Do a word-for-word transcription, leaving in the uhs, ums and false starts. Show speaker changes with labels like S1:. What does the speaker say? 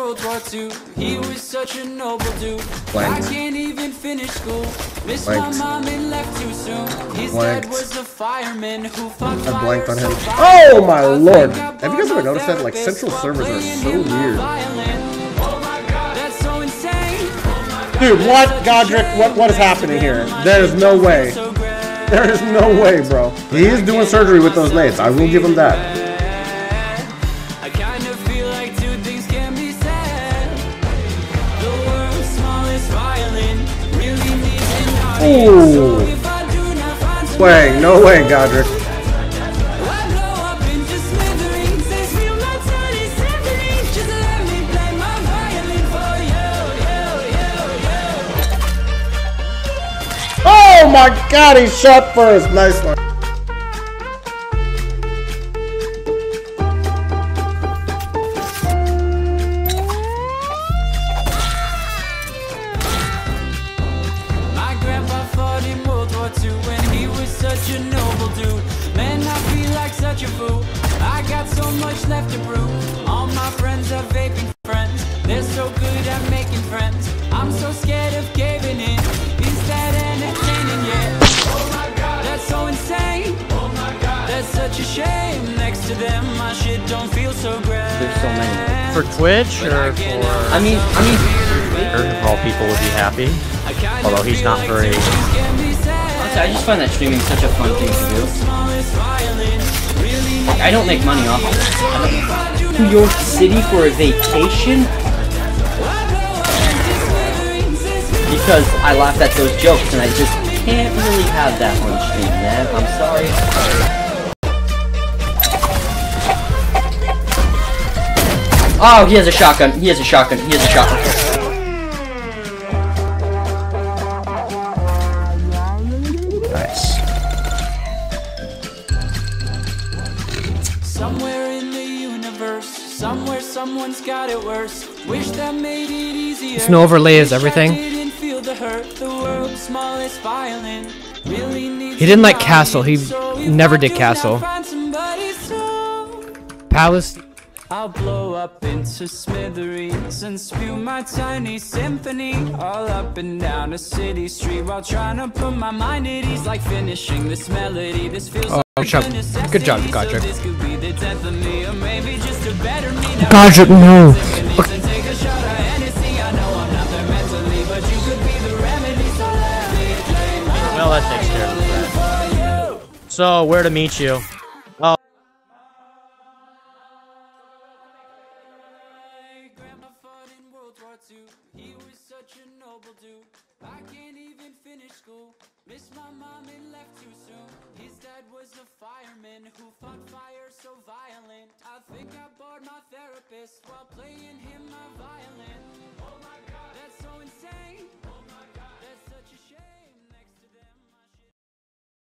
S1: World War Two. He was such a noble dude. I can't even finish school. Missed my mom and left too soon. His dad was a fireman who fought fire. I blanked on him.
S2: Oh my lord! Have you guys ever noticed that? Like, central servers are so weird. Dude, what? Godric, what, what is happening here? There is no way. There is no way, bro. He is doing surgery with those nades. I will give him that. Ooh. Way, no way, Godric. Oh my god, he shot first. Nice one.
S1: My grandpa fought in World War Two when he was such a noble dude. Man, I feel like such a fool. I got so much left to prove. All my friends are vaping friends. They're so good at making friends. I'm so scared of caving in. Is that entertaining yet? Oh my god, that's so insane. Oh my god, that's such a shame. Next to them, my shit don't feel so great.
S3: There's so many.
S4: For Twitch or for...
S3: I mean, I mean...
S4: all people would be happy. Although he's not very...
S3: Honestly, I just find that streaming such a fun thing to do. Like, I don't make money off of it. I don't know. New York City for a vacation? Because I laughed at those jokes and I just can't really have that on stream, man. I'm sorry. Oh, he has a shotgun. He has a shotgun. He has a shotgun.
S4: Nice.
S1: Somewhere in the universe, somewhere someone's got it worse. Wish that made it easier.
S5: Snow overlay is everything. He didn't like Castle. He never did Castle. Palace.
S1: I'll blow up into smithereens and spew my tiny symphony all up and down a city street while trying to put my mind at ease, like finishing this melody. This feels
S5: oh,
S1: like
S5: good job, good job, Godric.
S1: So this could be the death of me, or maybe just a better me.
S5: Godric, no. Okay.
S4: Well, that takes care of that. So, where to meet you? Oh.
S1: He was such a noble dude. I can't even finish school. Missed my mom and left too soon. His dad was a fireman who fought fire so violent. I think I bored my therapist.